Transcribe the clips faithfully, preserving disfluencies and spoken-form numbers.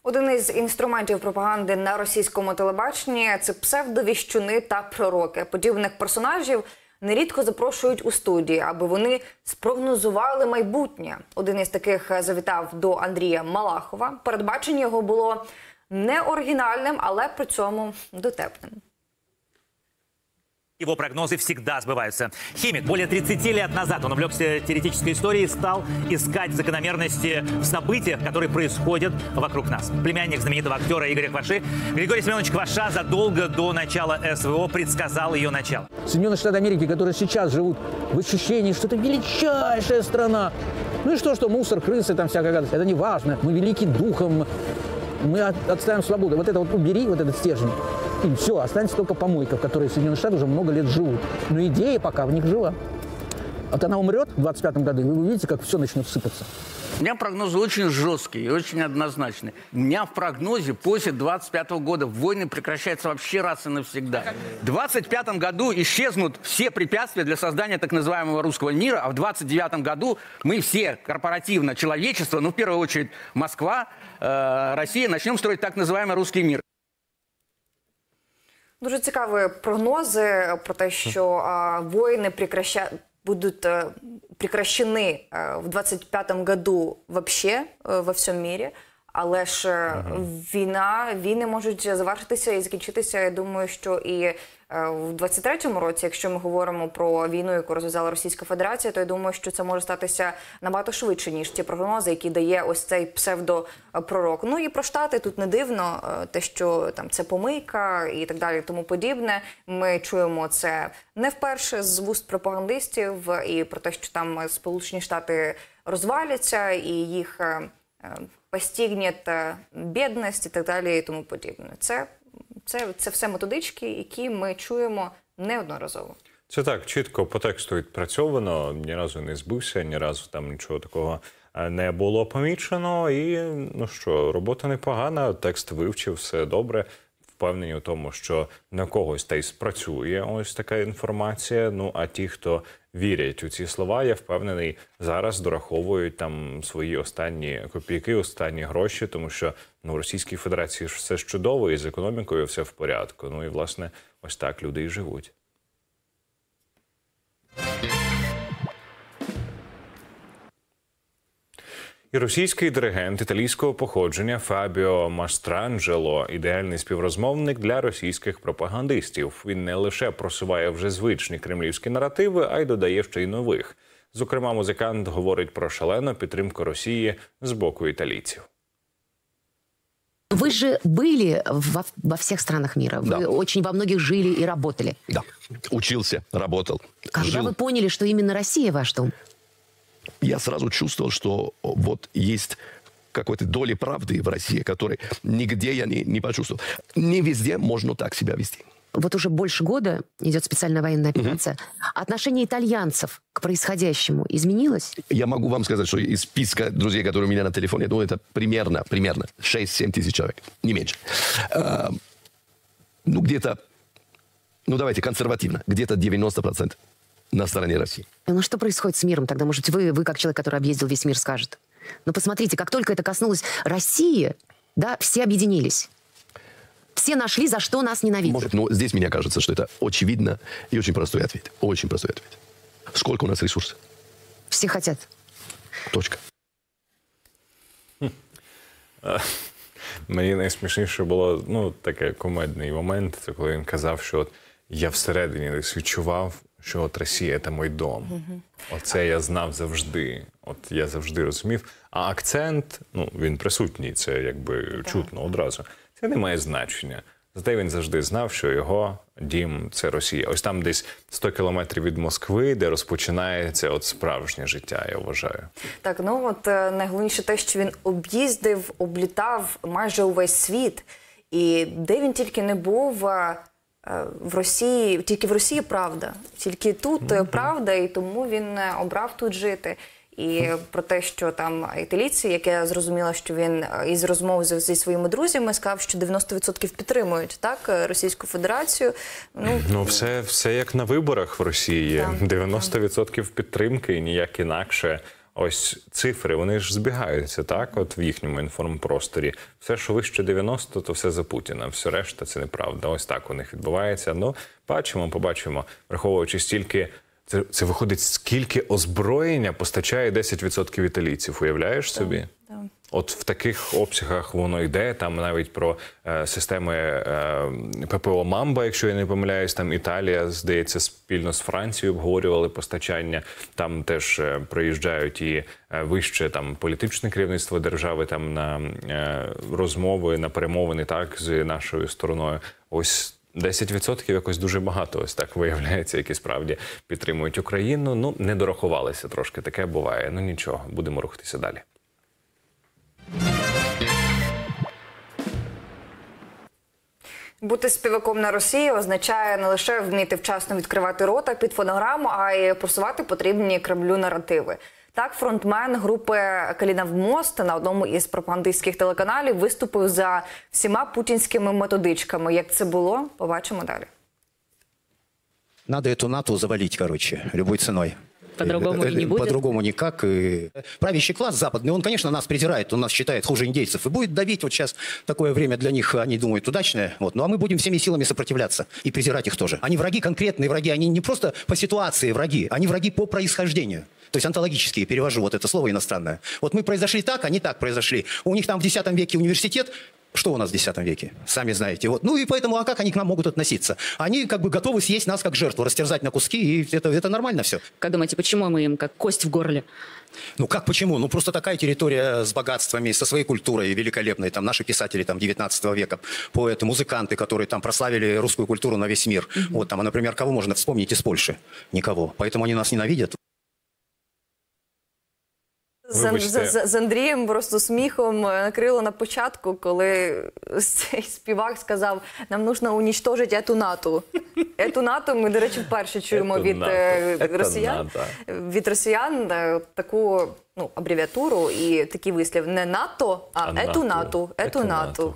Один із інструментів пропаганди на російському телебаченні – це псевдовіщуни та пророки. Подібних персонажів нерідко запрошують у студії, аби вони спрогнозували майбутнє. Один із таких завітав до Андрія Малахова. Передбачення його було не оригінальним, але при цьому дотепним. Его прогнозы всегда сбываются. Химик. Более тридцати лет назад он увлекся теоретической историей и стал искать закономерности в событиях, которые происходят вокруг нас. Племянник знаменитого актера Игоря Кваши, Григорий Семенович Кваша, задолго до начала СВО предсказал ее начало. Соединенные Штаты Америки, которые сейчас живут в ощущении, что это величайшая страна. Ну и что, что мусор, крысы, там всякая гадость. Это не важно. Мы велики духом. Мы отставим свободу. Вот это вот убери, вот этот стержень. И все, останется только помойка, в которой Соединенные Штаты уже много лет живут. Но идея пока в них жива. Вот она умрет в двадцать пятом году, и вы увидите, как все начнет сыпаться. У меня прогнозы очень жесткие и очень однозначные. У меня в прогнозе после двадцать пятого года войны прекращаются вообще раз и навсегда. В двадцать пятом году исчезнут все препятствия для создания так называемого русского мира, а в двадцать девятом году мы все корпоративно, человечество, ну в первую очередь Москва, э, Россия, начнем строить так называемый русский мир. Дуже цікаві прогнози про те, що а, воїни прекраща... будуть а, прекращені а, в двадцать пятом году вообще а, во всьому мірі. Але ж ага. війна, війни можуть завершитися і закінчитися, я думаю, що і в двадцять третьому році, якщо ми говоримо про війну, яку розв'язала Російська Федерація, то я думаю, що це може статися набагато швидше, ніж ті прогнози, які дає ось цей псевдопророк. Ну і про Штати тут не дивно, те, що там це помийка і так далі, тому подібне. Ми чуємо це не вперше з вуст пропагандистів і про те, що там Сполучені Штати розваляться і їх постигне бідність і так далі і тому подібне. Це Це, це все методички, які ми чуємо неодноразово. Це так, чітко по тексту відпрацьовано, ні разу не збився, ні разу там нічого такого не було помічено. І, ну що, робота непогана, текст вивчив, все добре. Впевнені у тому, що на когось та й спрацює ось така інформація. Ну, а ті, хто вірять у ці слова, я впевнений, зараз дораховують там свої останні копійки, останні гроші, тому що ну, в Російській Федерації ж все ж чудово, і з економікою все в порядку. Ну і, власне, ось так люди і живуть. І російський диригент італійського походження Фабіо Мастранджело – ідеальний співрозмовник для російських пропагандистів. Він не лише просуває вже звичні кремлівські наративи, а й додає ще й нових. Зокрема, музикант говорить про шалену підтримку Росії з боку італійців. Вы же были во, во всех странах мира. Вы да. очень во многих жили и работали. Да. Учился, работал. Когда жил. вы поняли, что именно Россия ваш дом? Я сразу чувствовал, что вот есть какой-то доля правды в России, которой нигде я не, не почувствовал. Не везде можно так себя вести. Вот уже больше года идет специальная военная операция. Угу. Отношение итальянцев к происходящему изменилось? Я могу вам сказать, что из списка друзей, которые у меня на телефоне, я думаю, это примерно, примерно шесть-семь тысяч человек, не меньше. А, ну, где-то, ну, давайте консервативно, где-то девяносто процентов на стороне России. Ну, что происходит с миром тогда? Может, вы, вы как человек, который объездил весь мир, скажет. Ну, посмотрите, как только это коснулось России, да, все объединились. Все нашли, за что нас ненавидят. Может, но здесь мне кажется, что это очевидно и очень простой ответ. Очень простой ответ. Сколько у нас ресурсов? Все хотят. Точка. Мені найсмішніше було, ну, такий комедний момент, це коли він казав, що от я всередині десь відчував, що от Росія – це мій дом. Угу. Оце я знав завжди. От я завжди розумів. А акцент, ну, він присутній, це якби чутно одразу. Це не має значення. Зате він завжди знав, що його дім – це Росія. Ось там десь сто кілометрів від Москви, де розпочинається от справжнє життя, я вважаю. Так, ну от найголовніше те, що він об'їздив, облітав майже увесь світ. І де він тільки не був в Росії, тільки в Росії правда. Тільки тут mm-hmm. правда, і тому він обрав тут жити. І про те, що там італійці, як я зрозуміла, що він із розмов зі своїми друзями сказав, що дев'яносто відсотків підтримують, так, Російську Федерацію. Ну, ну все, все як на виборах в Росії. Так, дев'яносто відсотків підтримки і ніяк інакше. ось цифри, вони ж збігаються, так, от в їхньому інформпросторі. Все, що вище дев'яносто, то все за Путіна, все решта це неправда. Ось так у них відбувається. Ну, бачимо, побачимо, враховуючи стільки, це, це виходить, скільки озброєння постачає десять відсотків італійців, уявляєш собі? Так. От в таких обсягах воно йде, там навіть про е, системи е, ППО «Мамба», якщо я не помиляюсь, там Італія, здається, спільно з Францією обговорювали постачання, там теж е, приїжджають і е, вище там політичне керівництво держави там на е, розмови, на перемовини, так, з нашою стороною. Ось десять відсотків якось дуже багато, ось так виявляється, які справді підтримують Україну. Ну, не дорахувалися трошки, таке буває. Ну нічого, будемо рухатися далі. Бути співаком на Росії означає не лише вміти вчасно відкривати рота під фонограму, а й просувати потрібні Кремлю наративи. Так, фронтмен групи «Калінов мост» на одному із пропагандистських телеканалів виступив за всіма путінськими методичками. Як це було, побачимо далі. Надо эту НАТО завалить, короче, любой ценой. По-другому и не будет? По-другому никак. И правящий класс западный, он, конечно, нас презирает, он нас считает хуже индейцев. И будет давить, вот сейчас такое время для них, они думают, удачное. Вот. Ну а мы будем всеми силами сопротивляться и презирать их тоже. Они враги, конкретные враги, они не просто по ситуации враги, они враги по происхождению. То есть онтологические, перевожу вот это слово иностранное. Вот мы произошли так, они так произошли. У них там в десятом веке университет. Что у нас в десятом веке? Сами знаете. Вот. Ну и поэтому, а как они к нам могут относиться? Они как бы готовы съесть нас как жертву, растерзать на куски, и это, это нормально все. Как думаете, почему мы им как кость в горле? Ну как почему? Ну просто такая территория с богатствами, со своей культурой великолепной. Там наши писатели там, девятнадцатого века, поэты, музыканты, которые там прославили русскую культуру на весь мир. Mm-hmm. Вот там, а, например, кого можно вспомнить из Польши? Никого. Поэтому они нас ненавидят. З, з, з Андрієм просто сміхом накрило на початку, коли цей співак сказав, нам потрібно уничтожити ету НАТО. Ету НАТО ми, до речі, вперше чуємо від росіян, від росіян таку ну, абревіатуру і такий вислів. Не НАТО, а, а ету НАТО. Ету НАТО.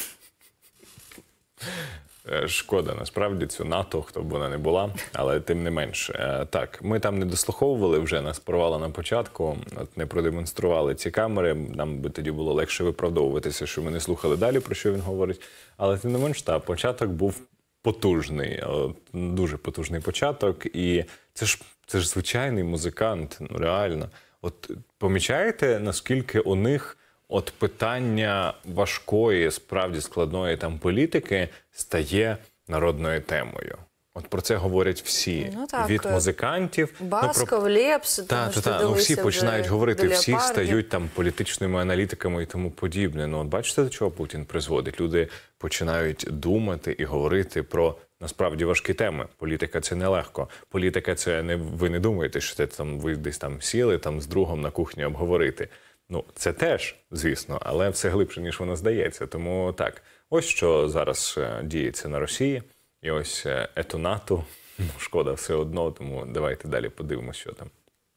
Шкода, насправді, цю НАТО, хто б вона не була, але тим не менш. Так, ми там не дослуховували вже, нас порвало на початку, от не продемонстрували ці камери, нам би тоді було легше виправдовуватися, що ми не слухали далі, про що він говорить. Але тим не менш, так, початок був потужний, дуже потужний початок, і це ж, це ж звичайний музикант, ну реально. От помічаєте, наскільки у них от питання важкої, справді складної там політики стає народною темою. От про це говорять всі. Ну, так, від музикантів. Басков, ну, про... Лепс. Так, так, так. Ну, всі починають говорити, всі стають там політичними аналітиками і тому подібне. Ну, от бачите, до чого Путін призводить? Люди починають думати і говорити про насправді важкі теми. Політика – це нелегко. Політика – це не ви не думаєте, що це там ви десь там сіли там з другом на кухні обговорити. Ну, це теж, звісно, але все глибше, ніж воно здається. Тому так, ось що зараз діється на Росії. І ось ету НАТО, ну, шкода все одно, тому давайте далі подивимося, що там.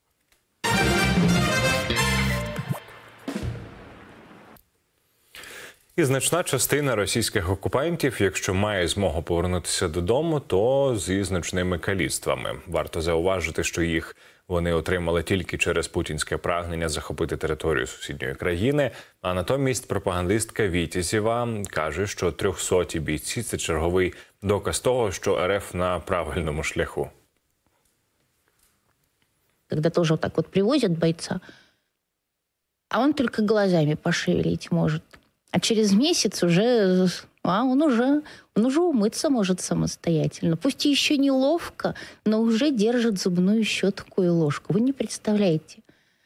І значна частина російських окупантів, якщо має змогу повернутися додому, то зі значними каліцтвами. Варто зауважити, що їх вони отримали тільки через путінське прагнення захопити територію сусідньої країни, а натомість пропагандистка Вітязєва каже, що трьохсоті бійці – це черговий доказ того, що РФ на правильному шляху. Когда тоже вот так вот привозят бойца, а он только глазами пошевелить может. А через месяц уже, а он уже, он уже умыться может самостоятельно. Пусть и еще неловко, но уже держит зубную щетку и ложку. Вы не представляете.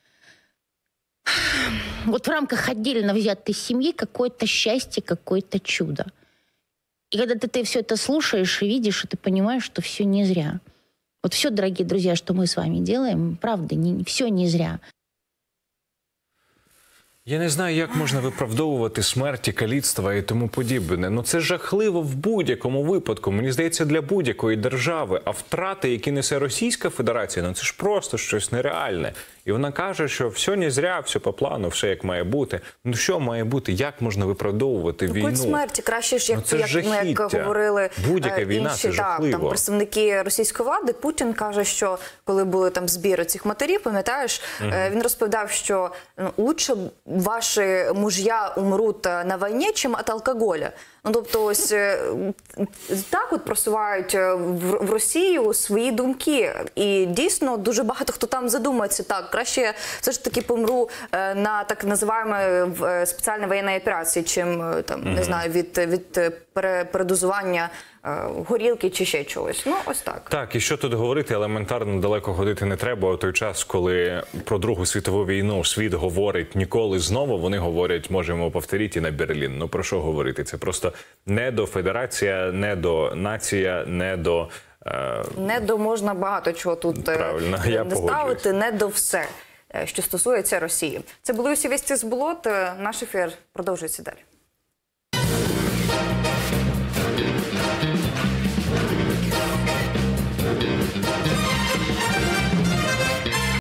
Вот в рамках отдельно взятой семьи какое-то счастье, какое-то чудо. И когда ты, ты все это слушаешь и видишь, и ты понимаешь, что все не зря. Вот все, дорогие друзья, что мы с вами делаем, правда, не, все не зря. Я не знаю, як можна виправдовувати смерті, каліцтва і тому подібне. Ну це жахливо в будь-якому випадку. Мені здається, для будь-якої держави. А втрати, які несе Російська Федерація, ну це ж просто щось нереальне. І вона каже, що все не зря, все по плану, все як має бути. Ну що має бути? Як можна виправдовувати ну, війну? Культ смерті краще ж, як, ну, це як, ж як, як говорили будь-яка війна, інші це так, жахливо. там, представники російської влади. Путін каже, що коли були там збір цих матерів, пам'ятаєш, угу. він розповідав, що ну, лучше ваші муж'я умруть на війні, чим від алкоголя. Ну, тобто, ось так от просувають в Росію свої думки. І дійсно дуже багато хто там задумається, так, краще все ж таки помру на так називаємо спеціальній воєнній операції, чим там, mm-hmm. не знаю, від, від передозування горілки чи ще чогось. Ну, ось так. Так, і що тут говорити, елементарно далеко ходити не треба. У той час, коли про Другу світову війну світ говорить ніколи знову, вони говорять, можемо повторити на Берлін. Ну, про що говорити? Це просто не до федерація, не до нація, не до... Е... Не до можна багато чого тут Правильно, я не ставити, не до все, що стосується Росії. Це були усі вісті з болот. Наш ефір продовжується далі.